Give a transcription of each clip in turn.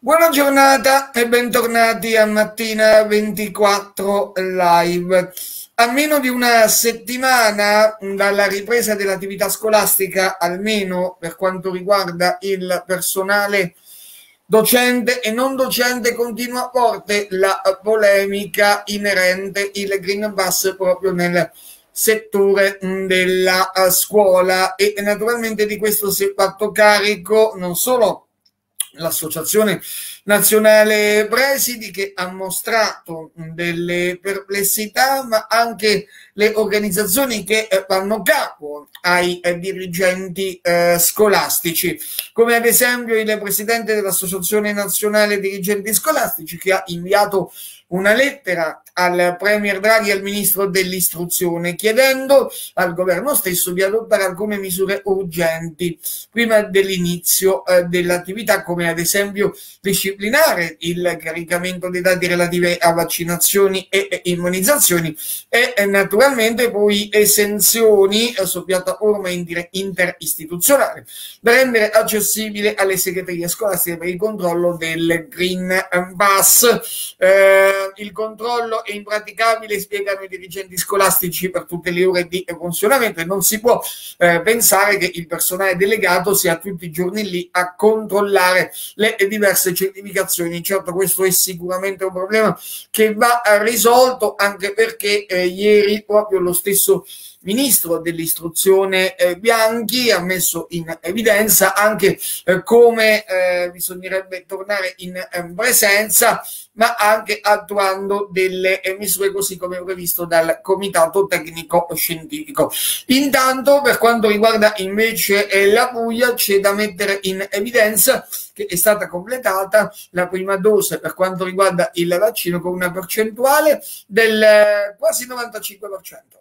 Buona giornata e bentornati a Mattina 24 Live. A meno di una settimana dalla ripresa dell'attività scolastica, almeno per quanto riguarda il personale docente e non docente, continua a forte la polemica inerente il Green Pass proprio nel settore della scuola, e naturalmente di questo si è fatto carico non solo l'Associazione Nazionale Presidi, che ha mostrato delle perplessità, ma anche le organizzazioni che fanno capo ai dirigenti scolastici, come ad esempio il presidente dell'Associazione Nazionale Dirigenti Scolastici, che ha inviato una lettera al Premier Draghi e al Ministro dell'Istruzione, chiedendo al governo stesso di adottare alcune misure urgenti prima dell'inizio dell'attività, come ad esempio disciplinare il caricamento dei dati relativi a vaccinazioni e immunizzazioni e naturalmente poi esenzioni su piattaforme interistituzionali da rendere accessibile alle segreterie scolastiche per il controllo del Green Pass. Il controllo è impraticabile, spiegano i dirigenti scolastici, per tutte le ore di funzionamento, e non si può pensare che il personale delegato sia tutti i giorni lì a controllare le diverse certificazioni. Certo, questo è sicuramente un problema che va risolto, anche perché ieri proprio lo stesso Ministro dell'Istruzione Bianchi ha messo in evidenza anche come bisognerebbe tornare in presenza, ma anche attuando delle misure così come previsto dal Comitato Tecnico Scientifico. Intanto, per quanto riguarda invece la Puglia, c'è da mettere in evidenza che è stata completata la prima dose per quanto riguarda il vaccino con una percentuale del quasi 95%.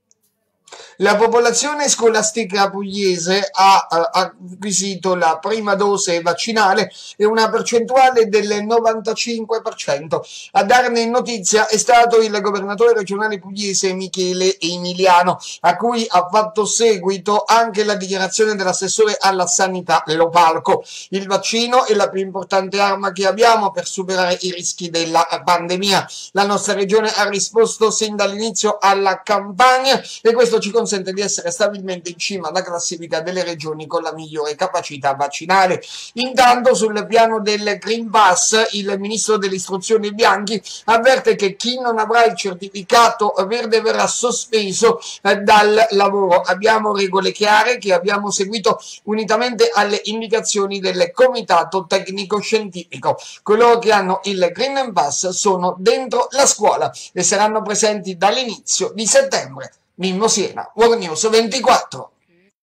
La popolazione scolastica pugliese ha acquisito la prima dose vaccinale e una percentuale del 95%. A darne notizia è stato il governatore regionale pugliese Michele Emiliano, a cui ha fatto seguito anche la dichiarazione dell'assessore alla sanità Lopalco. Il vaccino è la più importante arma che abbiamo per superare i rischi della pandemia. La nostra regione ha risposto sin dall'inizio alla campagna e questo ci consente di essere stabilmente in cima alla classifica delle regioni con la migliore capacità vaccinale. Intanto, sul piano del Green Pass, il ministro dell'Istruzione Bianchi avverte che chi non avrà il certificato verde verrà sospeso dal lavoro. Abbiamo regole chiare che abbiamo seguito unitamente alle indicazioni del Comitato Tecnico Scientifico. Coloro che hanno il Green Pass sono dentro la scuola e saranno presenti dall'inizio di settembre. Mimmo Siena, World News 24.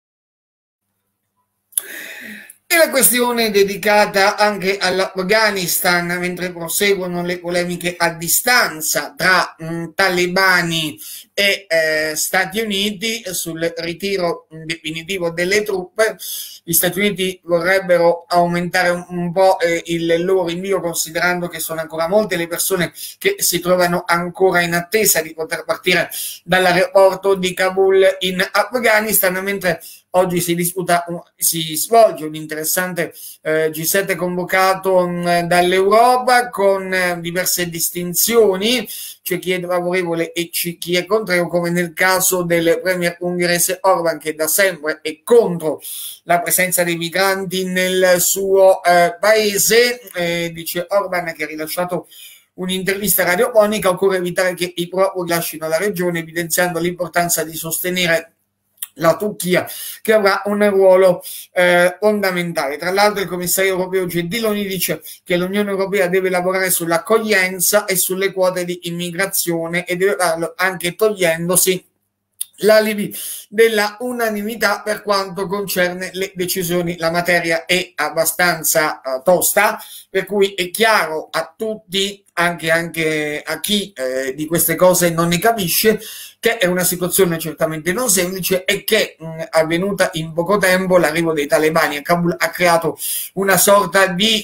E la questione dedicata anche all'Afghanistan, mentre proseguono le polemiche a distanza tra talebani e Stati Uniti sul ritiro definitivo delle truppe. Gli Stati Uniti vorrebbero aumentare un po' il loro invio, considerando che sono ancora molte le persone che si trovano ancora in attesa di poter partire dall'aeroporto di Kabul in Afghanistan, mentre oggi si svolge un interessante G7 convocato dall'Europa con diverse distinzioni. C'è chi è favorevole e chi è contrario, come nel caso del premier ungherese Orban, che da sempre è contro la presenza dei migranti nel suo paese. Dice Orban, che ha rilasciato un'intervista radiofonica: occorre evitare che i profughi lasciano la regione, evidenziando l'importanza di sostenere la Turchia, che avrà un ruolo fondamentale. Tra l'altro, il commissario europeo Gentiloni dice che l'Unione Europea deve lavorare sull'accoglienza e sulle quote di immigrazione, e deve farlo anche togliendosi l'alibi della unanimità per quanto concerne le decisioni. La materia è abbastanza tosta, per cui è chiaro a tutti, anche a chi di queste cose non ne capisce, che è una situazione certamente non semplice e che avvenuta in poco tempo. L'arrivo dei talebani a Kabul ha creato una sorta di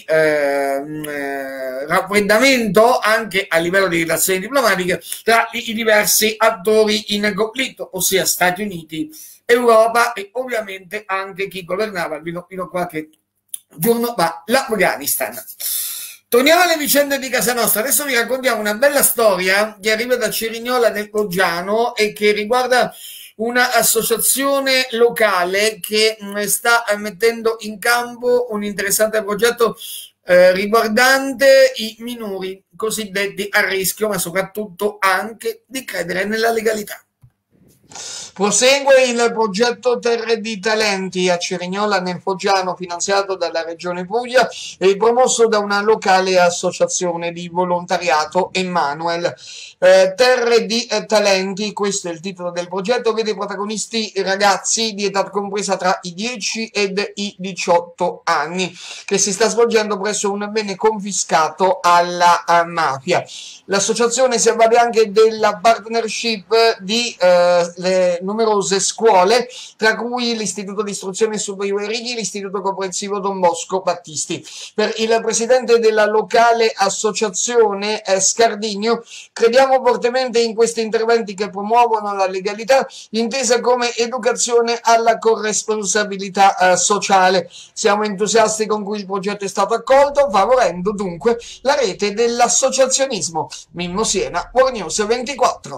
raffreddamento anche a livello di relazioni diplomatiche tra i diversi attori in conflitto, ossia Stati Uniti, Europa e ovviamente anche chi governava fino a qualche giorno fa l'Afghanistan. Torniamo alle vicende di casa nostra. Adesso vi raccontiamo una bella storia che arriva da Cerignola nel Foggiano e che riguarda un'associazione locale che sta mettendo in campo un interessante progetto riguardante i minori cosiddetti a rischio, ma soprattutto anche di credere nella legalità. Prosegue il progetto Terre di Talenti a Cerignola nel Foggiano, finanziato dalla Regione Puglia e promosso da una locale associazione di volontariato, Emmanuel. Terre di Talenti, questo è il titolo del progetto, vede protagonisti ragazzi di età compresa tra i 10 ed i 18 anni, che si sta svolgendo presso un bene confiscato alla mafia. L'associazione si avvale anche della partnership di le numerose scuole, tra cui l'Istituto di Istruzione Superiore Righi e l'Istituto Comprensivo Don Bosco Battisti. Per il presidente della locale associazione Scardinio, crediamo fortemente in questi interventi che promuovono la legalità, intesa come educazione alla corresponsabilità sociale. Siamo entusiasti con cui il progetto è stato accolto, favorendo dunque la rete dell'associazionismo. Mimmo Siena, World News 24.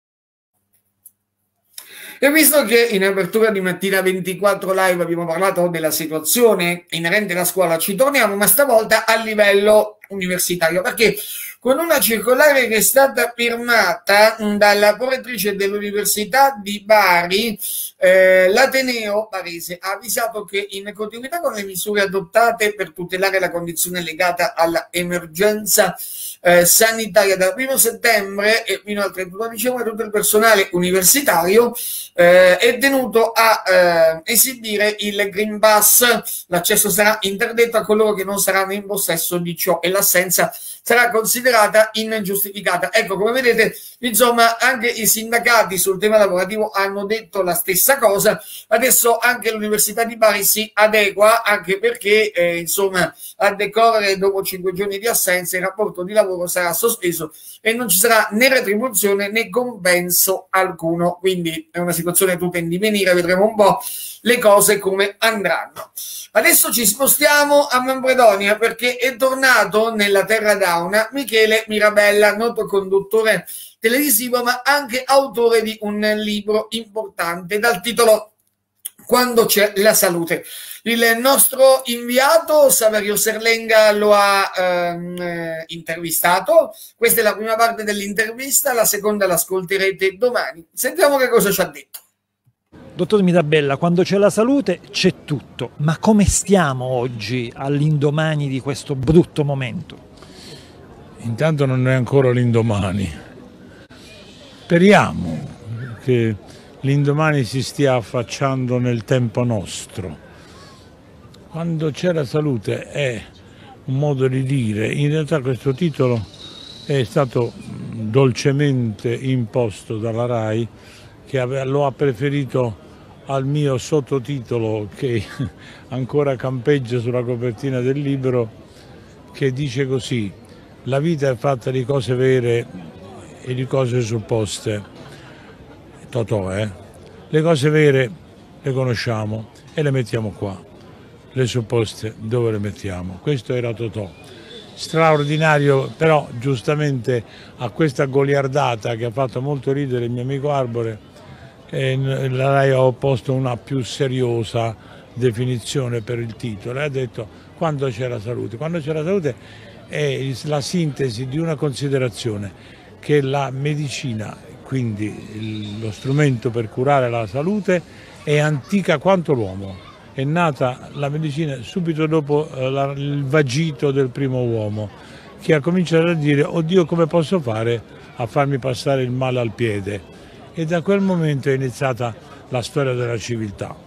E visto che in apertura di Mattina 24 Live abbiamo parlato della situazione inerente alla scuola, ci torniamo, ma stavolta a livello universitario, perché con una circolare che è stata firmata dalla prorettrice dell'Università di Bari, l'Ateneo barese ha avvisato che in continuità con le misure adottate per tutelare la condizione legata all'emergenza sanitaria dal 1 settembre e fino al 31 dicembre, tutto il personale universitario è tenuto a esibire il Green Pass. L'accesso sarà interdetto a coloro che non saranno in possesso di ciò e l'assenza sarà considerata ingiustificata. Ecco, come vedete, insomma, anche i sindacati sul tema lavorativo hanno detto la stessa cosa. Adesso anche l'Università di Bari si adegua, anche perché, insomma, a decorrere dopo 5 giorni di assenza il rapporto di lavoro sarà sospeso e non ci sarà né retribuzione né compenso alcuno. Quindi è una situazione tutta in divenire, vedremo un po' le cose come andranno. Adesso ci spostiamo a Manfredonia perché è tornato nella terra d'Auna Michele Mirabella, noto conduttore televisivo ma anche autore di un libro importante dal titolo Quando c'è la salute. Il nostro inviato Saverio Serlenga lo ha intervistato. Questa è la prima parte dell'intervista, la seconda l'ascolterete domani. Sentiamo che cosa ci ha detto. Dottor Mirabella, quando c'è la salute c'è tutto, ma come stiamo oggi all'indomani di questo brutto momento? Intanto non è ancora l'indomani. Speriamo che l'indomani si stia affacciando nel tempo nostro. Quando c'è la salute è un modo di dire, in realtà questo titolo è stato dolcemente imposto dalla RAI, che lo ha preferito al mio sottotitolo che ancora campeggia sulla copertina del libro, che dice così: la vita è fatta di cose vere e di cose supposte. Totò, Le cose vere le conosciamo e le mettiamo qua, le supposte dove le mettiamo? Questo era Totò. Straordinario, però giustamente a questa goliardata che ha fatto molto ridere il mio amico Arbore, la RAI ha opposto una più seriosa definizione per il titolo e ha detto quando c'è la salute. Quando c'è la salute è la sintesi di una considerazione che la medicina, quindi lo strumento per curare la salute, è antica quanto l'uomo. È nata la medicina subito dopo il vagito del primo uomo, che ha cominciato a dire: oddio, come posso fare a farmi passare il male al piede? E da quel momento è iniziata la storia della civiltà.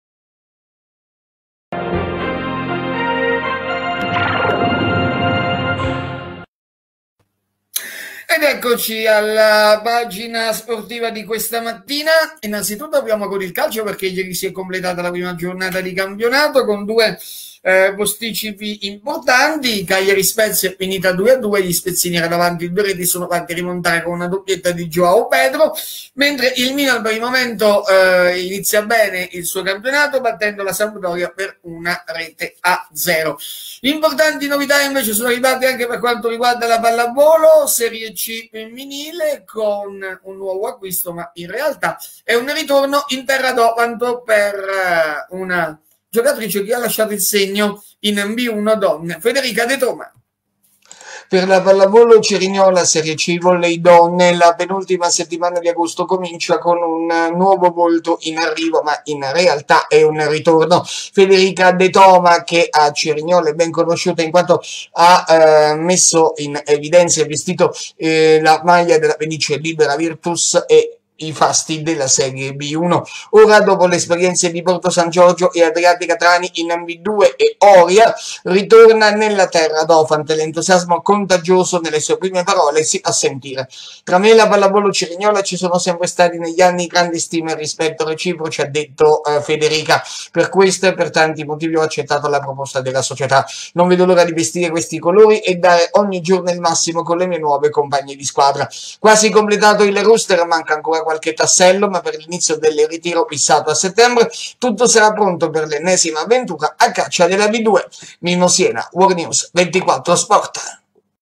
Ed eccoci alla pagina sportiva di questa mattina. Innanzitutto apriamo con il calcio perché ieri si è completata la prima giornata di campionato con due posticipi importanti. Cagliari Spezia è finita 2-2, gli spezzini erano davanti 2 reti, sono fatti rimontare con una doppietta di Joao Pedro, mentre il Milan per il momento inizia bene il suo campionato battendo la Sampdoria per 1-0. Importanti novità invece sono arrivate anche per quanto riguarda la pallavolo, Serie C femminile, con un nuovo acquisto, ma in realtà è un ritorno in terra d'Opanto per una giocatrice che ha lasciato il segno in B1 donne, Federica De Toma. Per la pallavolo Cerignola Serie C Volley Donne, la penultima settimana di agosto comincia con un nuovo volto in arrivo, ma in realtà è un ritorno. Federica De Toma, che a Cerignola è ben conosciuta in quanto ha messo in evidenza e vestito la maglia della Fenice Libera Virtus e i fasti della Serie B1. Ora, dopo le esperienze di Porto San Giorgio e Adriatica Trani in B2 e Oria, ritorna nella terra d'Ofante. L'entusiasmo contagioso nelle sue prime parole si fa sentire. Tra me e la pallavolo Cerignola ci sono sempre stati negli anni grandi stime e rispetto reciproci, ha detto Federica. Per questo e per tanti motivi ho accettato la proposta della società. Non vedo l'ora di vestire questi colori e dare ogni giorno il massimo con le mie nuove compagne di squadra. Quasi completato il roster, manca ancora qualche tassello, ma per l'inizio del ritiro fissato a settembre tutto sarà pronto per l'ennesima avventura a caccia della B2. Mimo Siena, World News 24 Sport.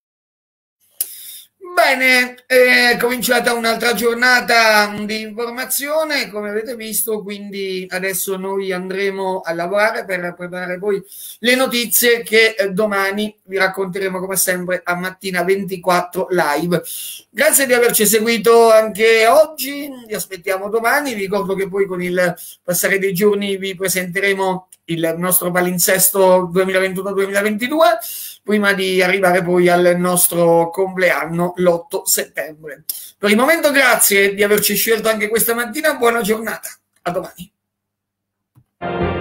Bene, è cominciata un'altra giornata di informazione, come avete visto, quindi adesso noi andremo a lavorare per preparare poi le notizie che domani vi racconteremo come sempre a Mattina 24 live. Grazie di averci seguito anche oggi, vi aspettiamo domani, vi ricordo che poi con il passare dei giorni vi presenteremo il nostro palinsesto 2021-2022, prima di arrivare poi al nostro compleanno l'8 settembre. Per il momento grazie di averci scelto anche questa mattina, buona giornata, a domani.